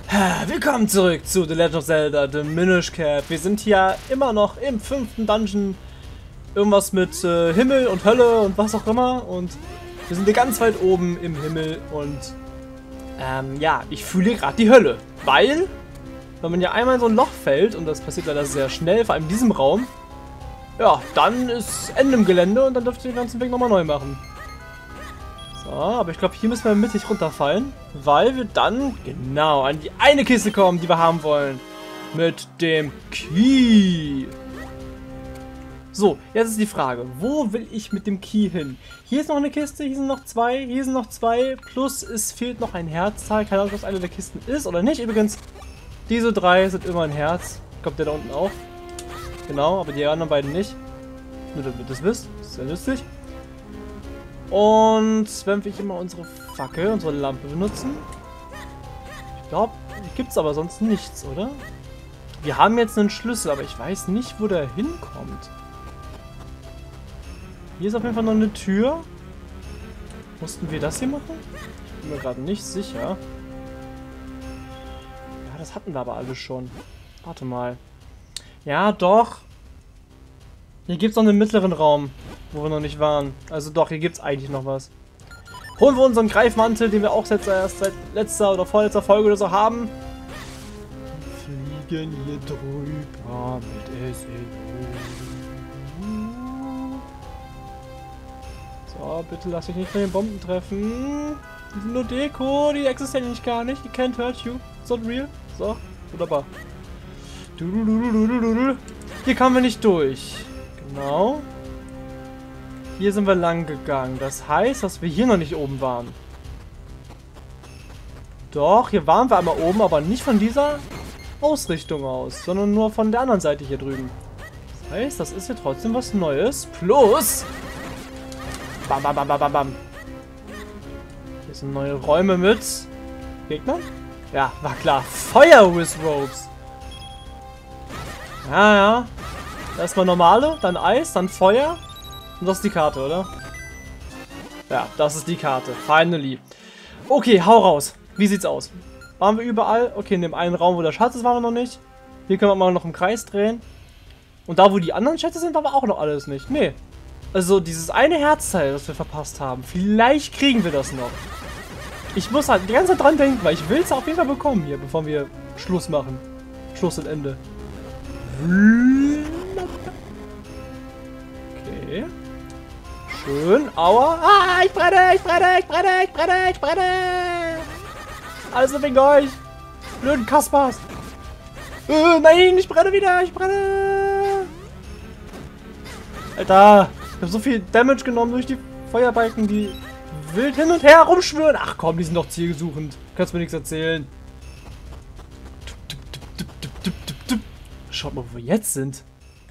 Willkommen zurück zu The Legend of Zelda, The Minish Cap. Wir sind hier immer noch im 5. Dungeon. Irgendwas mit Himmel und Hölle und was auch immer. Und wir sind hier ganz weit oben im Himmel. Und ja, ich fühle gerade die Hölle. Weil, wenn man ja einmal in so ein Loch fällt, und das passiert leider sehr schnell, vor allem in diesem Raum, ja, dann ist Ende im Gelände und dann dürft ihr den ganzen Weg nochmal neu machen. So, aber ich glaube, hier müssen wir mittig runterfallen, weil wir dann genau an die eine Kiste kommen, die wir haben wollen. Mit dem Key. So, jetzt ist die Frage, wo will ich mit dem Key hin? Hier ist noch eine Kiste, hier sind noch zwei, hier sind noch zwei, plus es fehlt noch ein Herzteil. Keine Ahnung, ob das eine der Kisten ist oder nicht. Übrigens, diese drei sind immer ein Herz. Kommt der da unten auch? Genau, aber die anderen beiden nicht. Nur damit ihr das wisst, das ist sehr lustig. Und wenn wir hier mal unsere Fackel, unsere Lampe benutzen. Ich glaube, gibt es aber sonst nichts, oder? Wir haben jetzt einen Schlüssel, aber ich weiß nicht, wo der hinkommt. Hier ist auf jeden Fall noch eine Tür. Mussten wir das hier machen? Ich bin mir gerade nicht sicher. Ja, das hatten wir aber alle schon. Warte mal. Ja, doch. Hier gibt es noch einen mittleren Raum, wo wir noch nicht waren. Also doch, hier gibt es eigentlich noch was. Holen wir unseren Greifmantel, den wir auch jetzt erst seit letzter oder vorletzter Folge oder so haben. Wir fliegen hier drüber mit So, bitte lass dich nicht von den Bomben treffen. Die sind nur Deko, die existieren nicht gar nicht. Die can't hurt you. It's not real. So, wunderbar. Hier kamen wir nicht durch. Genau. Hier sind wir lang gegangen. Das heißt, dass wir hier noch nicht oben waren. Doch, hier waren wir einmal oben, aber nicht von dieser Ausrichtung aus, sondern nur von der anderen Seite hier drüben. Das heißt, das ist hier trotzdem was Neues. Plus... Bam, bam, bam, bam, bam, bam. Hier sind neue Räume mit Gegnern. Ja, war klar. Feuer with Ropes. Ja, ja. Erstmal normale, dann Eis, dann Feuer. Und das ist die Karte, oder? Ja, das ist die Karte. Finally. Okay, hau raus. Wie sieht's aus? Waren wir überall? Okay, in dem einen Raum, wo der Schatz ist, waren wir noch nicht. Hier können wir mal noch im Kreis drehen. Und da, wo die anderen Schätze sind, waren wir auch noch alles nicht. Nee. Also, dieses eine Herzteil, das wir verpasst haben. Vielleicht kriegen wir das noch. Ich muss halt die ganze Zeit dran denken, weil ich will es auf jeden Fall bekommen hier, bevor wir Schluss machen. Schluss und Ende. Okay. Schön. Aua. Ah, ich brenne, ich brenne, ich brenne, ich brenne, ich brenne. Also wegen euch. Blöden Kaspers. Nein, ich brenne wieder, ich brenne. Alter, ich habe so viel Damage genommen durch die Feuerbalken, die wild hin und her rumschwören. Ach komm, die sind doch zielsuchend. Kannst mir nichts erzählen. Schaut mal, wo wir jetzt sind.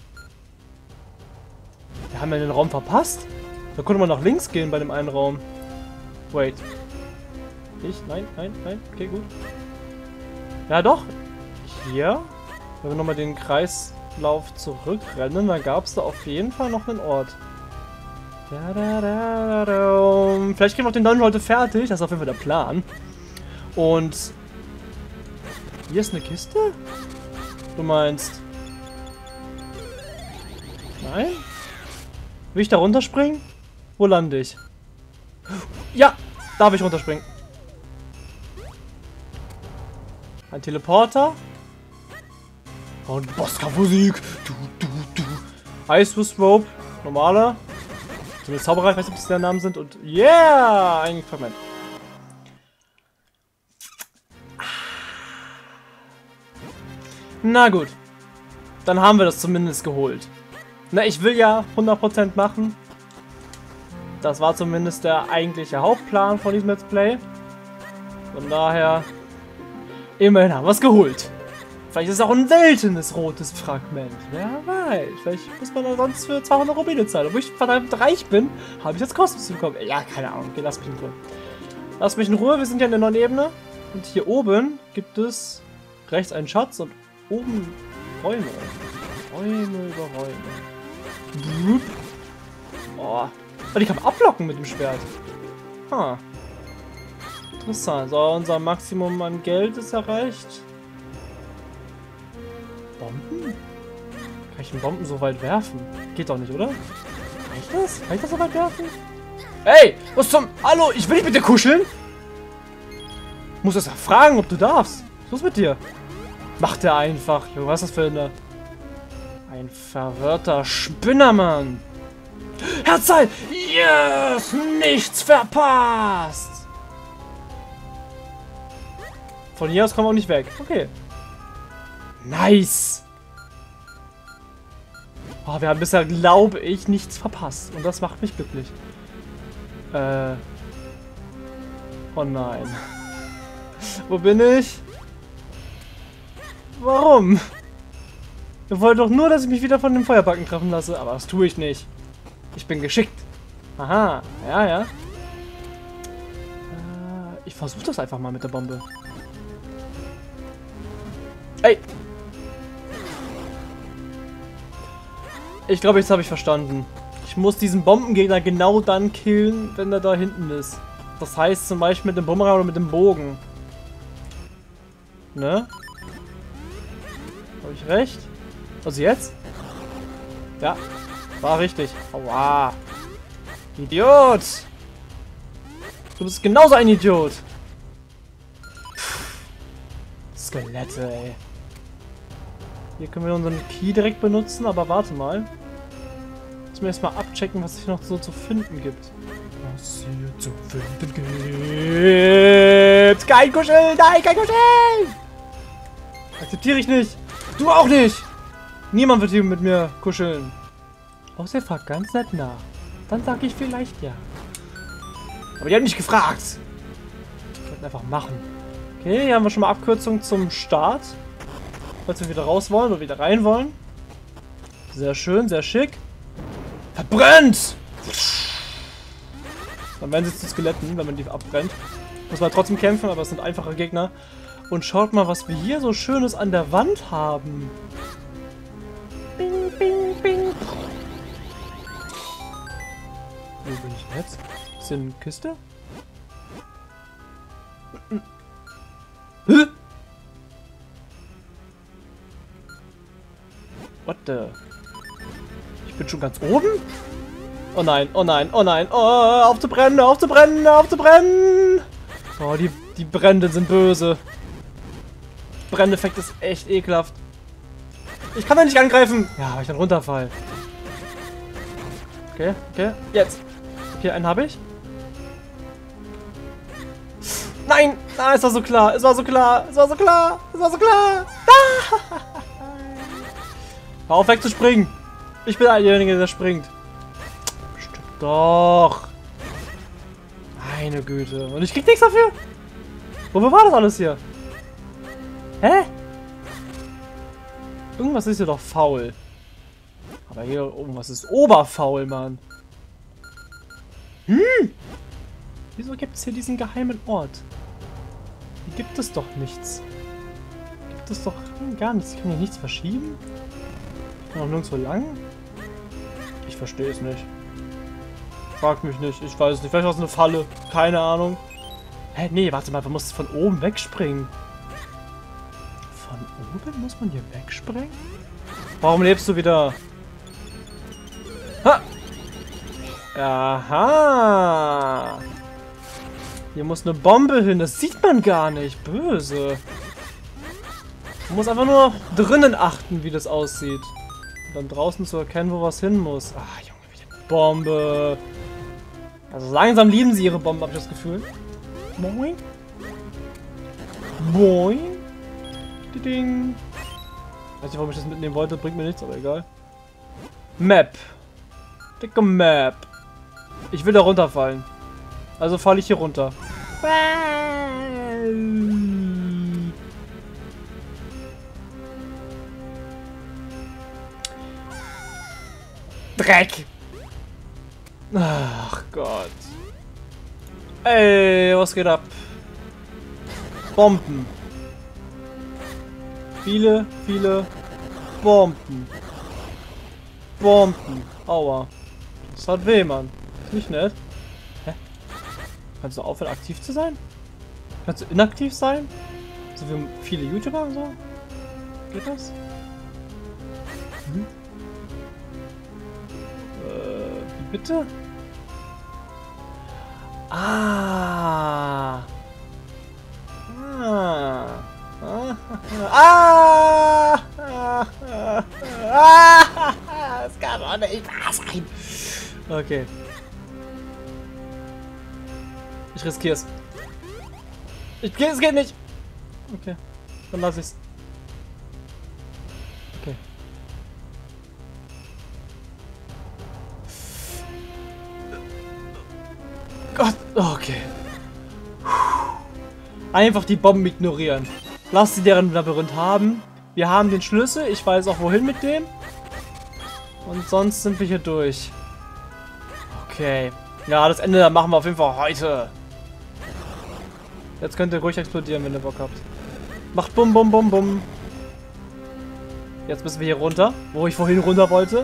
Wir haben ja den Raum verpasst. Da konnte man nach links gehen bei dem einen Raum. Wait. Nicht? Nein, nein, nein. Okay, gut. Ja, doch. Hier. Wenn wir nochmal den Kreislauf zurückrennen, dann gab es da auf jeden Fall noch einen Ort. Vielleicht kriegen wir noch den Dungeon heute fertig. Das ist auf jeden Fall der Plan. Und hier ist eine Kiste? Du meinst... Nein? Will ich da runterspringen? Wo lande ich? Ja! Darf ich runterspringen? Ein Teleporter. Und Bosska-Musik. Ice with Rope. Normaler. Zumindest Zauberer, ich weiß nicht, ob das der Namen sind. Und yeah! Ein Fragment. Na gut. Dann haben wir das zumindest geholt. Na, ich will ja 100% machen. Das war zumindest der eigentliche Hauptplan von diesem Let's Play. Von daher, immerhin haben wir es geholt. Vielleicht ist es auch ein seltenes rotes Fragment. Wer weiß. Vielleicht muss man da sonst für 200 Rubine zahlen. Obwohl ich verdammt reich bin, habe ich das kostenlos bekommen. Ja, keine Ahnung. Okay, lass mich in Ruhe. Lass mich in Ruhe. Wir sind ja in der neuen Ebene. Und hier oben gibt es rechts einen Schatz und oben Räume. Räume über Räume. Oh. Oh, die kann man ablocken mit dem Schwert. Ha. Interessant. So, unser Maximum an Geld ist erreicht. Bomben? Kann ich den Bomben so weit werfen? Geht doch nicht, oder? Kann ich das? Kann ich das so weit werfen? Ey! Was zum... Hallo, ich will nicht mit dir kuscheln! Muss das ja fragen, ob du darfst. Was ist mit dir? Macht er einfach. Junge, was ist das für eine... Ein verwirrter Spinnermann. Herzteil! Yes! Nichts verpasst! Von hier aus kommen wir auch nicht weg. Okay. Nice! Oh, wir haben bisher, glaube ich, nichts verpasst. Und das macht mich glücklich. Oh nein. Wo bin ich? Warum? Ihr wollt doch nur, dass ich mich wieder von dem Feuerbacken treffen lasse. Aber das tue ich nicht. Ich bin geschickt. Aha. Ja, ja. Ich versuche das einfach mal mit der Bombe. Ey! Ich glaube, jetzt habe ich verstanden. Ich muss diesen Bombengegner genau dann killen, wenn er da hinten ist. Das heißt zum Beispiel mit dem Bumerang oder mit dem Bogen. Ne? Habe ich recht? Also jetzt? Ja. War richtig. Aua. Idiot! Du bist genauso ein Idiot. Skelette, ey. Hier können wir unseren Key direkt benutzen, aber warte mal. Müssen wir erstmal abchecken, was es noch so zu finden gibt. Was hier zu finden gibt. Kein Kuscheln! Nein, kein Kuscheln! Akzeptiere ich nicht. Du auch nicht! Niemand wird hier mit mir kuscheln. Außer er fragt ganz nett nach. Dann sage ich vielleicht ja. Aber die haben nicht gefragt. Wir wollten einfach machen. Okay, hier haben wir schon mal Abkürzung zum Start. Falls wir wieder raus wollen oder wieder rein wollen. Sehr schön, sehr schick. Verbrennt! Dann werden sie zu Skeletten, wenn man die abbrennt. Muss man trotzdem kämpfen, aber es sind einfache Gegner. Und schaut mal, was wir hier so Schönes an der Wand haben. Bing, bing, bing. Wo bin ich jetzt? Ist hier eine Kiste? Hä? What the? Ich bin schon ganz oben? Oh nein, oh nein, oh nein. Oh, aufzubrennen, aufzubrennen, aufzubrennen. Oh, die Brände sind böse. Brenneffekt ist echt ekelhaft. Ich kann da nicht angreifen. Ja, weil ich dann runterfall. Okay, okay, jetzt. Okay, einen habe ich. Nein! Ah, es war so klar, es war so klar, es war so klar, es war so klar. Ah! Hör auf wegzuspringen. Ich bin derjenige, der springt. Stimmt doch. Meine Güte. Und ich krieg nichts dafür. Wofür war das alles hier? Hä? Irgendwas ist hier doch faul. Aber hier irgendwas ist oberfaul, Mann. Wieso gibt es hier diesen geheimen Ort? Hier gibt es doch nichts. Gibt es doch gar nichts. Ich kann hier nichts verschieben. Ich kann auch nirgendwo lang. Ich verstehe es nicht. Frag mich nicht. Ich weiß es nicht. Vielleicht war es eine Falle. Keine Ahnung. Hä? Nee, warte mal. Man muss von oben wegspringen. Von oben muss man hier wegspringen? Warum lebst du wieder? Ha! Aha! Hier muss eine Bombe hin. Das sieht man gar nicht. Böse. Man muss einfach nur drinnen achten, wie das aussieht. Und dann draußen zu erkennen, wo was hin muss. Ah, Junge, wie eine Bombe. Also langsam lieben sie ihre Bomben, habe ich das Gefühl. Moin. Moin. Ding. Weiß nicht, warum ich das mitnehmen wollte. Bringt mir nichts, aber egal. Map. Dicke Map. Ich will da runterfallen. Also falle ich hier runter. Dreck. Ach Gott. Ey, was geht ab? Bomben. Viele, viele Bomben. Bomben. Aua. Das hat weh, Mann. Ist nicht nett. Hä? Kannst du aufhören, aktiv zu sein? Kannst du inaktiv sein? So wie viele YouTuber und so? Geht das? Mhm. Wie bitte? Ah. Ah. Ah. Ah. Ah. Ah. Das kann doch nicht wahr sein. Okay. Ich riskiere es. Es geht nicht. Okay. Dann lass ich's. Okay. Gott. Okay. Einfach die Bomben ignorieren. Lass sie deren Labyrinth haben. Wir haben den Schlüssel. Ich weiß auch wohin mit dem. Und sonst sind wir hier durch. Okay. Ja, das Ende machen wir auf jeden Fall heute. Jetzt könnt ihr ruhig explodieren, wenn ihr Bock habt. Macht bum bum bum bum. Jetzt müssen wir hier runter, wo ich vorhin runter wollte.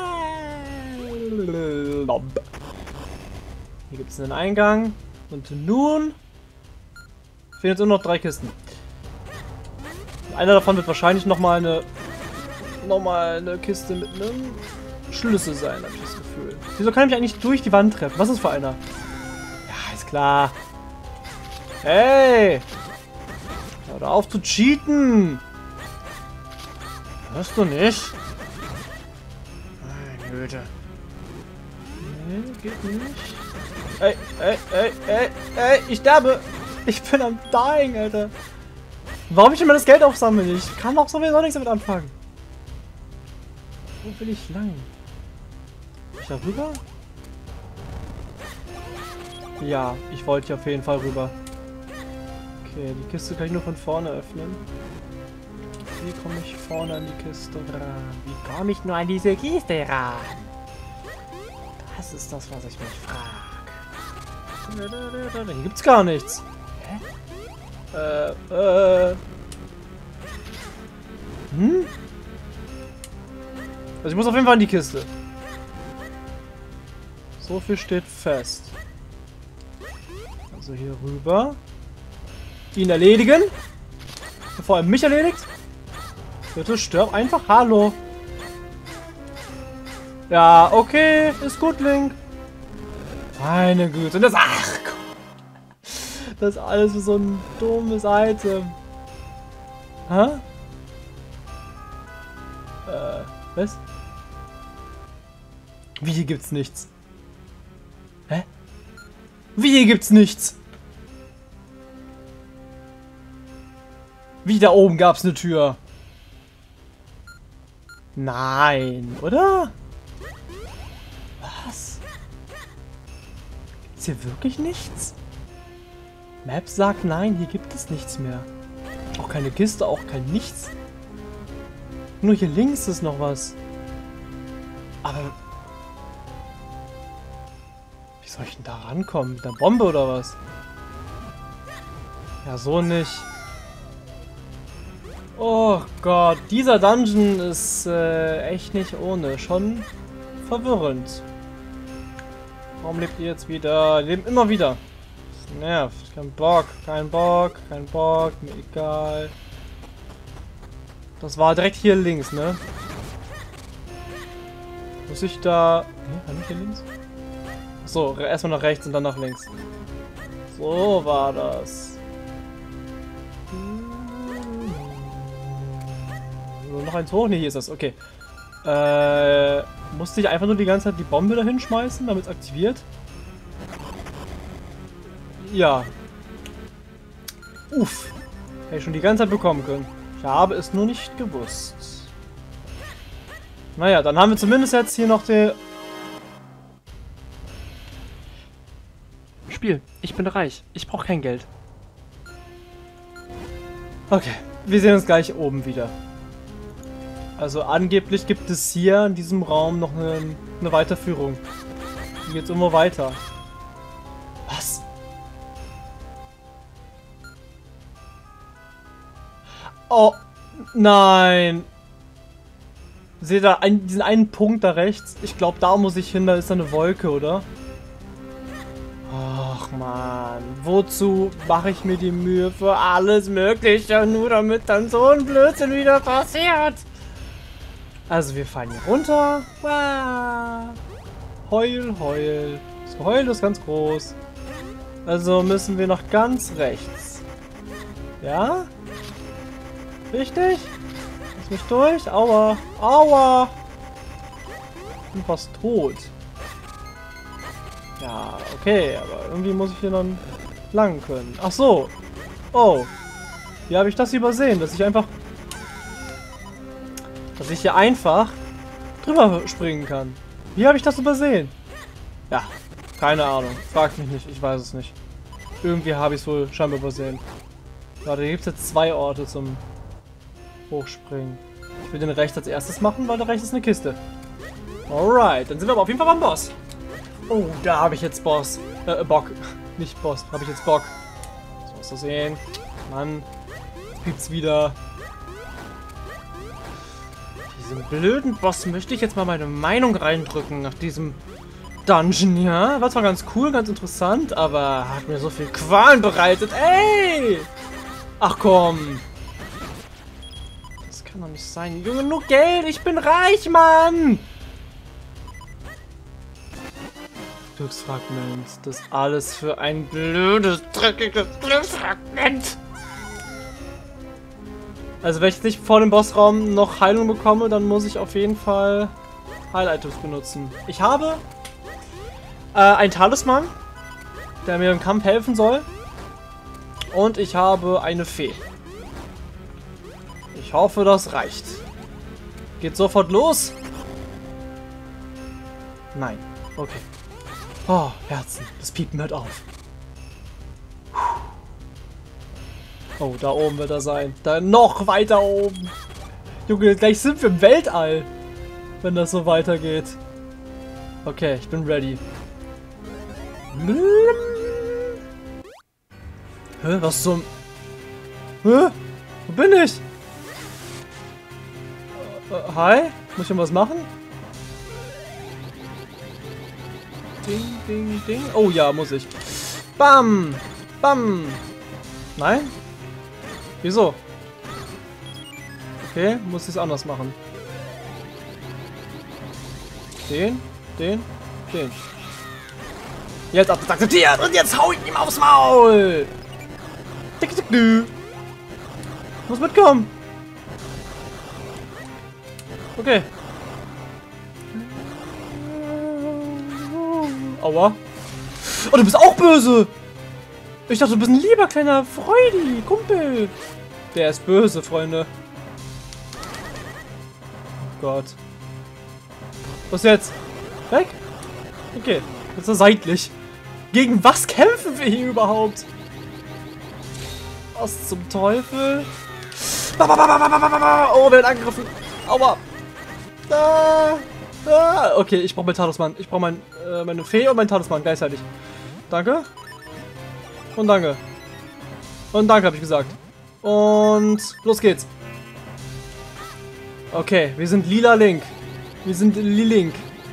Hier gibt es einen Eingang. Und nun fehlen jetzt nur noch 3 Kisten. Einer davon wird wahrscheinlich nochmal eine Kiste mit einem Schlüssel sein, habe ich das Gefühl. Wieso kann ich mich eigentlich durch die Wand treffen? Was ist für einer? Ja, ist klar. Hey! Hör auf zu cheaten! Hörst du nicht? Meine Güte. Nee, geht nicht. Ey, ich sterbe! Ich bin am Dying, Alter. Warum ich immer das Geld aufsammeln? Ich kann auch sowieso nichts damit anfangen. Wo will ich lang? Ich da rüber? Ja, ich wollte hier auf jeden Fall rüber. Okay, die Kiste kann ich nur von vorne öffnen. Wie komme ich vorne an die Kiste ran? Wie komme ich nur an diese Kiste ran? Das ist das, was ich mich frage. Hier gibt's gar nichts. Hä? Also ich muss auf jeden Fall an die Kiste. So viel steht fest. Also hier rüber. Ihn erledigen. Bevor er mich erledigt. Bitte stirb einfach. Hallo. Ja, okay. Ist gut, Link. Meine Güte. Und das... Ach, das ist alles für so ein dummes Item. Hä? Was? Wie, hier gibt's nichts? Hä? Wie, hier gibt's nichts? Wie, da oben gab's eine Tür? Nein, oder? Was? Gibt's hier wirklich nichts? Maps sagt nein, hier gibt es nichts mehr. Auch keine Kiste, auch kein Nichts. Nur hier links ist noch was. Aber... Wie soll ich denn da rankommen? Mit der Bombe oder was? Ja, so nicht. Oh Gott, dieser Dungeon ist echt nicht ohne. Schon verwirrend. Warum lebt ihr jetzt wieder? Die leben immer wieder. Das nervt. Kein Bock, kein Bock, kein Bock. Mir egal. Das war direkt hier links, ne? Muss ich da... Ne, war nicht hier links? Achso, erstmal nach rechts und dann nach links. So war das. Noch eins hoch? Ne, hier ist das. Okay. Musste ich einfach nur die ganze Zeit die Bombe dahin schmeißen, damit es aktiviert? Ja. Uff. Hätte ich schon die ganze Zeit bekommen können. Ich habe es nur nicht gewusst. Naja, dann haben wir zumindest jetzt hier noch den... Spiel. Ich bin reich. Ich brauche kein Geld. Okay. Wir sehen uns gleich oben wieder. Also angeblich gibt es hier in diesem Raum noch eine Weiterführung. Die geht immer weiter. Was? Oh, nein. Seht ihr diesen einen Punkt da rechts? Ich glaube, da muss ich hin, da ist da eine Wolke, oder? Ach man, wozu mache ich mir die Mühe für alles Mögliche, nur damit dann so ein Blödsinn wieder passiert? Also wir fallen hier runter. Wow. Heul, heul. Das Geheul ist ganz groß. Also müssen wir nach ganz rechts. Ja? Richtig? Lass mich durch. Aua. Aua. Ich bin fast tot. Ja, okay, aber irgendwie muss ich hier dann lang können. Ach so. Oh. Wie habe ich das übersehen? Dass ich hier einfach drüber springen kann. Wie habe ich das übersehen? Ja, keine Ahnung. Fragt mich nicht, ich weiß es nicht. Irgendwie habe ich es wohl scheinbar übersehen. Warte, hier gibt es jetzt 2 Orte zum Hochspringen. Ich will den rechts als erstes machen, weil da rechts ist eine Kiste. Alright, dann sind wir aber auf jeden Fall beim Boss. Oh, da habe ich jetzt Bock. Nicht Boss, habe ich jetzt Bock. So ist das sehen. Mann, jetzt piept's wieder. Diesen blöden Boss möchte ich jetzt mal meine Meinung reindrücken nach diesem Dungeon, ja? War zwar ganz cool, ganz interessant, aber hat mir so viel Qualen bereitet. Ey! Ach komm. Das kann doch nicht sein. Junge, nur Geld. Ich bin reich, Mann. Glücksfragment. Das alles für ein blödes, dreckiges Glücksfragment. Also wenn ich nicht vor dem Bossraum noch Heilung bekomme, dann muss ich auf jeden Fall Heil-Items benutzen. Ich habe einen Talisman, der mir im Kampf helfen soll. Und ich habe eine Fee. Ich hoffe, das reicht. Geht sofort los? Nein. Okay. Oh, Herzen. Das Piepen hört auf. Oh, da oben wird er sein. Da noch weiter oben. Junge, gleich sind wir im Weltall. Wenn das so weitergeht. Okay, ich bin ready. Hä? Was zum... Hä? Wo bin ich? Hi? Muss ich irgendwas machen? Ding, ding, ding. Oh ja, muss ich. Bam! Bam! Nein? Wieso? Okay, muss ich es anders machen. Den, den. Jetzt akzeptiert und jetzt hau ich ihm aufs Maul! Tick, tick, du. Muss mitkommen. Okay. Aua. Oh, du bist auch böse. Ich dachte, du bist ein lieber kleiner Freudi, Kumpel. Der ist böse, Freunde. Oh Gott. Was jetzt? Weg? Okay. Jetzt ist er seitlich. Gegen was kämpfen wir hier überhaupt? Was zum Teufel? Oh, wir werden angegriffen. Aua. Okay, ich brauche meinen Talisman. Ich brauche meine Fee und meinen Talisman gleichzeitig. Danke. Und danke. Und danke, habe ich gesagt. Und los geht's. Okay, wir sind lila Link. Wir sind Lilink.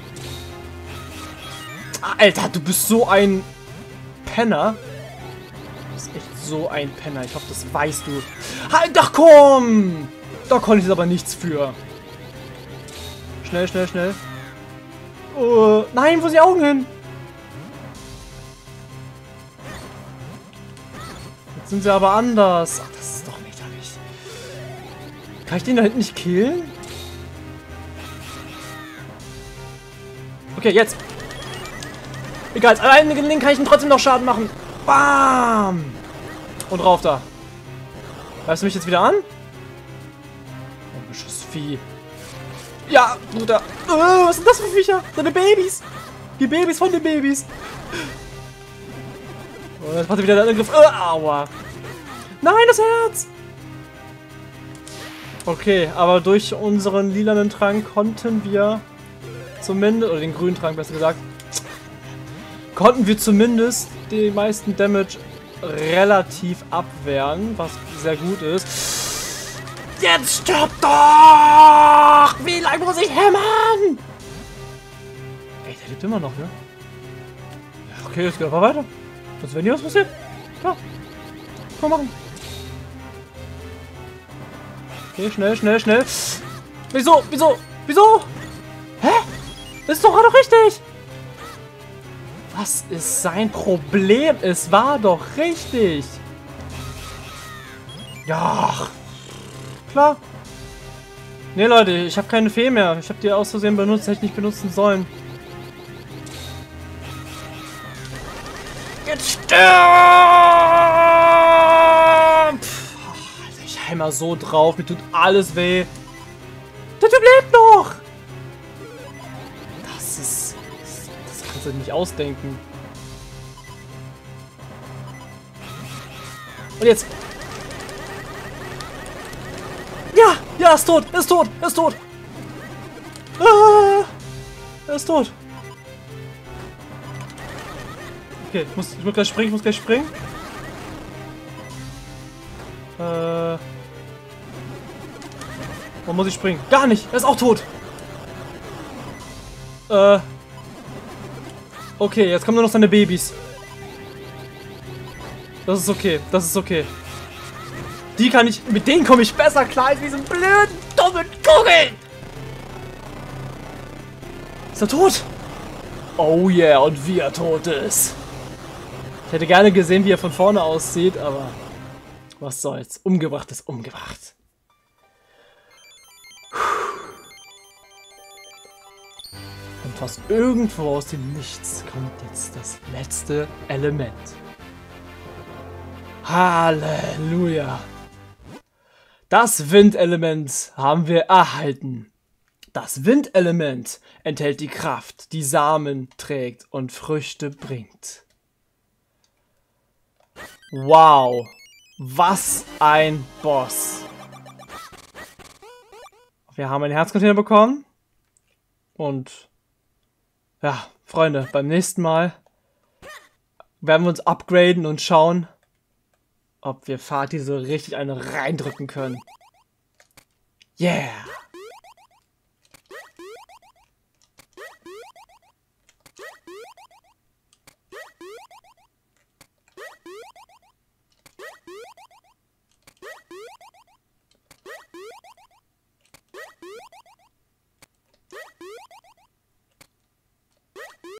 Alter, du bist so ein Penner. Du bist echt so ein Penner. Ich hoffe, das weißt du. Halt, ach komm! Da konnte ich jetzt aber nichts für. Schnell, schnell, schnell. Nein, wo sind die Augen hin? Jetzt sind sie aber anders. Ach, das ist doch lächerlich. Kann ich den da hinten nicht killen? Okay, jetzt. Egal, allein mit dem Link kann ich ihm trotzdem noch Schaden machen. Bam! Und rauf da. Greifst du mich jetzt wieder an? Komisches Vieh. Ja, Bruder. Was sind das für Viecher? Seine Babys. Die Babys von den Babys. Oh, jetzt macht er wieder den Angriff. Aua. Nein, das Herz. Okay, aber durch unseren lilanen Trank konnten wir zumindest, oder den grünen Trank besser gesagt, konnten wir zumindest die meisten Damage relativ abwehren, was sehr gut ist. Jetzt stirb doch! Wie lange muss ich hämmern? Ey, der lebt immer noch, ne? Ja, okay, jetzt geht aber weiter. Sonst wäre nie was passiert. Ja. Kann man machen. Okay, schnell, schnell, schnell. Wieso? Wieso? Wieso? Hä? Das ist doch gerade richtig. Was ist sein Problem? Es war doch richtig. Ja. Klar. Nee, Leute, ich habe keine Fee mehr. Ich habe die aus Versehen benutzt, hätte ich nicht benutzen sollen. Jetzt stirb! Alter, ich heimer so drauf. Mir tut alles weh. Der Typ lebt noch! Das kannst du nicht ausdenken. Und jetzt. Ja! Ja, ist tot! Ist tot! Ist tot! Ah, er ist tot! Okay, ich muss gleich springen, ich muss gleich springen. Wo muss ich springen? Gar nicht! Er ist auch tot! Okay, jetzt kommen nur noch seine Babys. Das ist okay, das ist okay. Die kann ich, mit denen komme ich besser klar als diesen blöden, dummen Kugeln! Ist er tot? Oh yeah, und wie er tot ist. Ich hätte gerne gesehen, wie er von vorne aussieht, aber was soll's. Umgebracht ist umgebracht. Und fast irgendwo aus dem Nichts kommt jetzt das letzte Element. Halleluja. Das Windelement haben wir erhalten. Das Windelement enthält die Kraft, die Samen trägt und Früchte bringt. Wow, was ein Boss. Wir haben einen Herzcontainer bekommen. Und ja, Freunde, beim nächsten Mal werden wir uns upgraden und schauen, ob wir Fatih so richtig eine reindrücken können. Yeah!